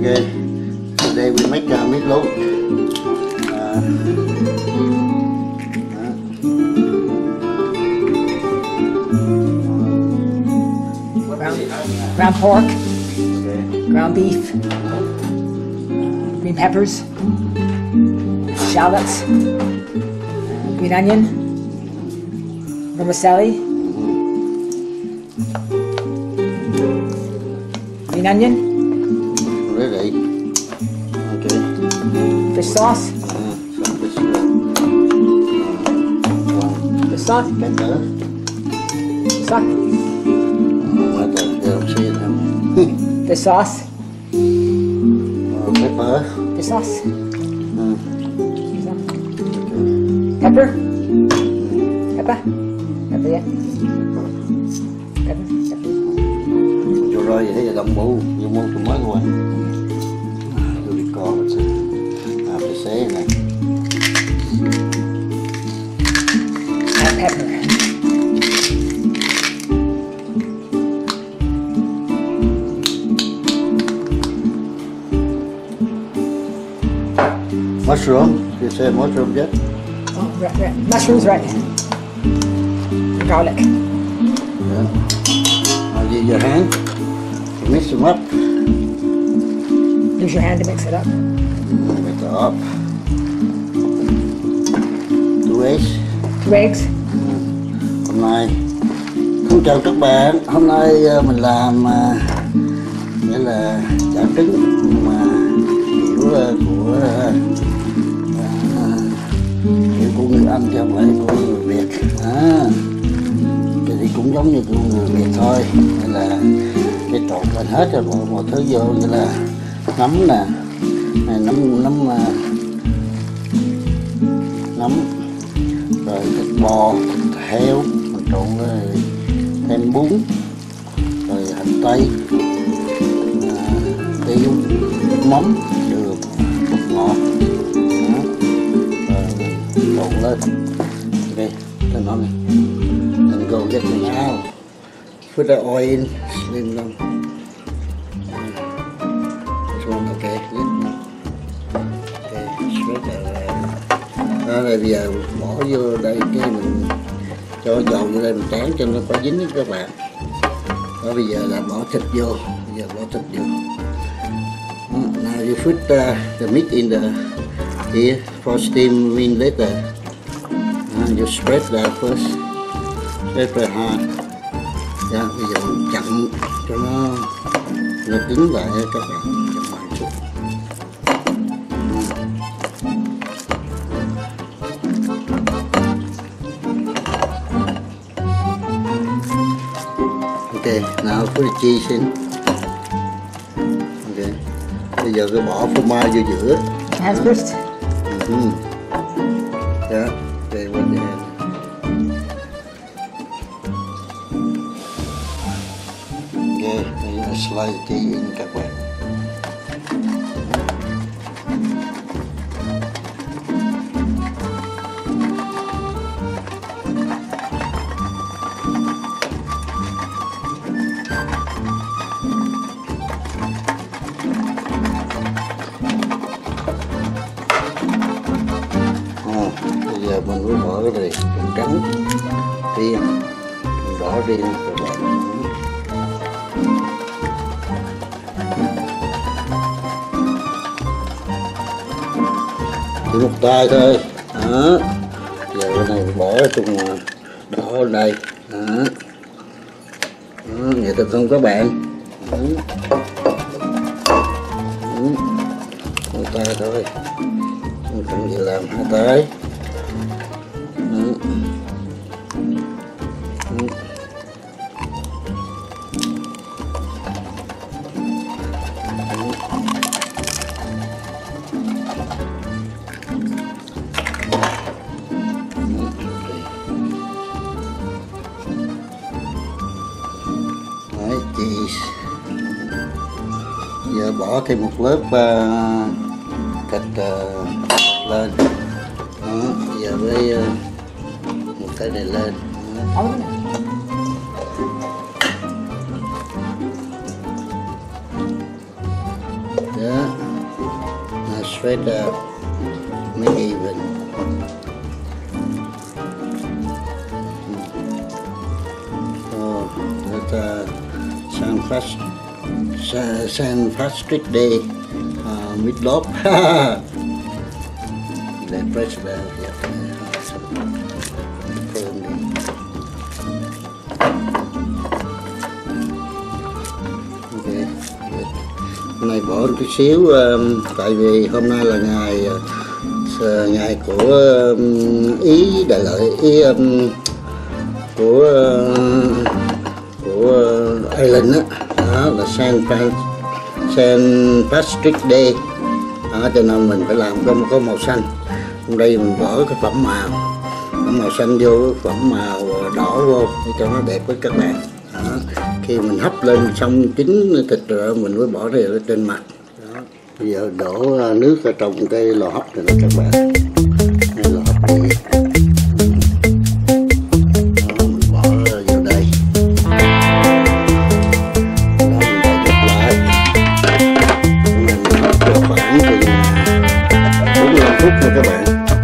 Okay, today we make meatloaf. Ground pork, Okay. ground beef, green peppers, shallots, green onion, vermicelli, green onion, Ready? Okay. fish sauce, Some fish. fish sauce, Pepper. fish sauce, What the hell? See it now. fish sauce, Pepper. fish sauce, Okay. pepper, pepper, pepper, yeah, pepper, pepper. Cho rồi vậy là đồng mũ, vô mua tụi mới luôn. Tôi đi con rồi. Cái xé này. And pepper. Mushroom. You say mushroom yet? Oh, right. Mushrooms, right. Garlic. Yeah. Use your hand. Mix them up. Use your hand to mix it up. Mix it up. 2 eggs. 2 eggs. Hôm nay không chào các bạn. Hôm nay mình làm nghĩa là chả trứng nhưng mà kiểu của người Anh chứ không phải của người Việt. Thì cũng giống như của người Việt thôi, nên là cái trộn lên hết rồi mọi thứ vô, như là nấm nè, nấm rồi thịt bò, thịt heo mình trộn với thêm bún, rồi hành tây, tiêu, mắm, đường, bột ngọt, rồi trộn lên. Ok, tôi nói này. And go get them out. Put the oil in, slim them. Okay, okay, spread that. Đó là bây giờ bỏ vô đây cái mình cho dầu vô đây mình tráng cho nó có dính các bạn. Đó bây giờ là bỏ thịt vô, bây giờ bỏ thịt vô. Now you put the meat in the here for steam in later. You spread that first. Rất là hard. Dạ, bây giờ mình chặn cho nó cứng lại các bạn, chặn lại chút. Ok, now put the cheese in. Ok, bây giờ tôi bỏ phô mai vô giữa. Hands first. Yeah, okay, with the hand. Slide cái in các bạn. Bây giờ mình mới bỏ cái này trắng riêng, đỏ riêng các bạn. Chỉ một tay thôi. Đó. Giờ cái này bỏ trong đỏ đây. Đó. Đó, vậy được không các bạn? Đó. Một tay thôi. Không cần gì làm 2 tay. Đó. Đó. Cheese. Giờ bỏ thêm một lớp thịt lên. Đó, giờ với một cái này lên. Đó. spread make even. So that's San Patrick Day meatloaf. Để fresh there. Hôm nay bỏ chút xíu tại vì hôm nay là ngày của Ý Đại Lợi, Ý của Ireland đó là San Patrick Day đó, cho nên mình phải làm có màu xanh. Hôm đây mình bỏ cái phẩm màu xanh vô, phẩm màu đỏ vô để cho nó đẹp với các bạn. Đó. Khi mình hấp lên xong chín thịt rồi mình mới bỏ ra trên mặt. Đó. Bây giờ đổ nước ở trong cái lò hấp này đó các bạn. Cái lò hấp này. Đó, mình bỏ vào đây. Đó, mình bỏ dập lại. Mình hấp cho khoảng chừng 45 phút thôi các bạn.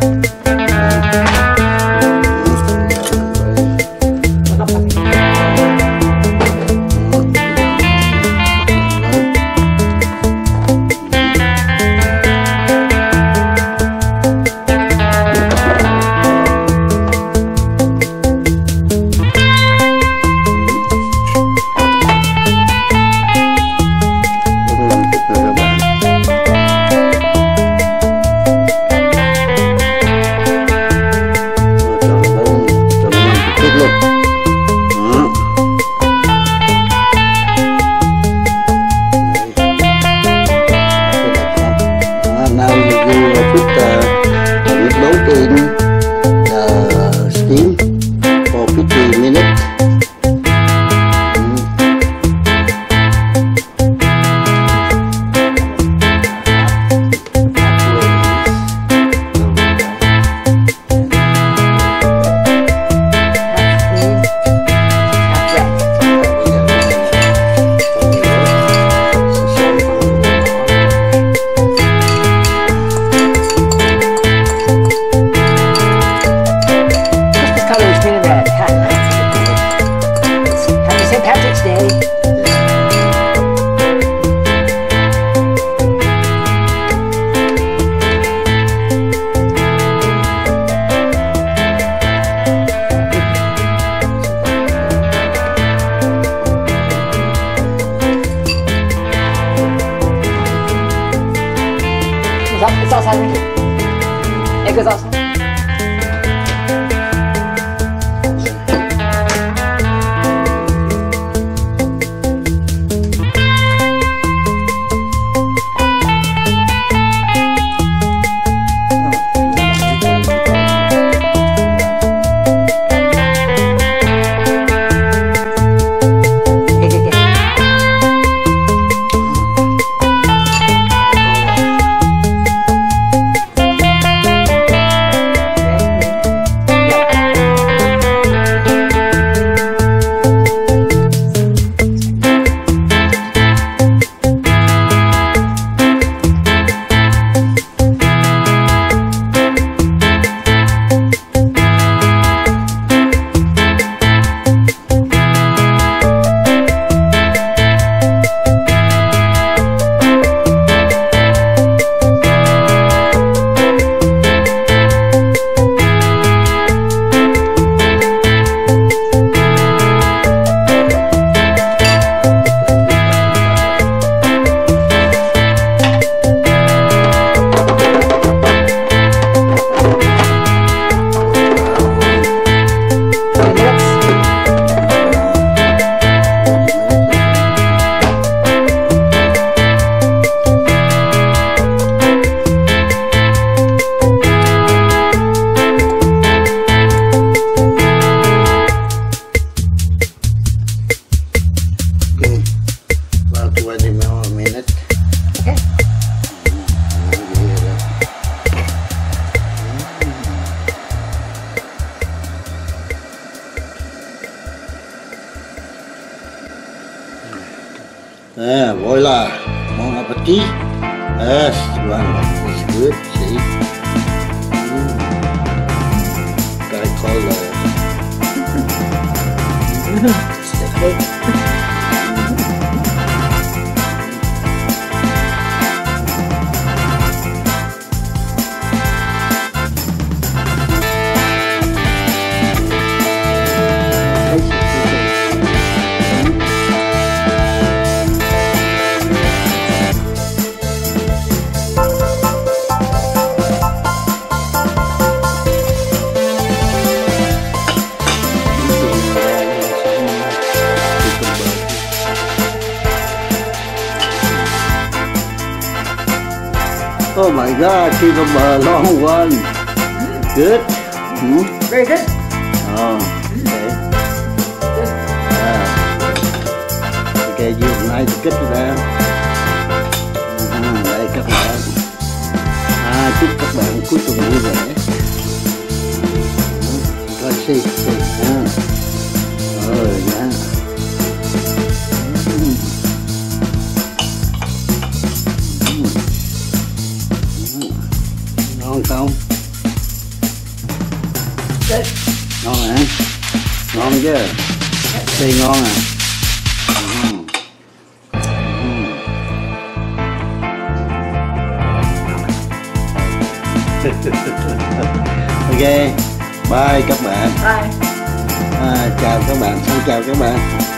It's outside right here. It goes outside. Voilà, bon appétit. Yes, one. It's good. See. Guy called Oh my God, cucumber, long one. Good. Very good. Oh, okay. Ok, dùng này thì kết ra. Đây các bạn. Chúc các bạn cuối tuần vui vẻ. Coi see. Yeah. Ngon không? Good. Ngon hả? Ngon chứ? Xì ngon à? Ok, bye các bạn. Bye. Chào các bạn, xin chào các bạn.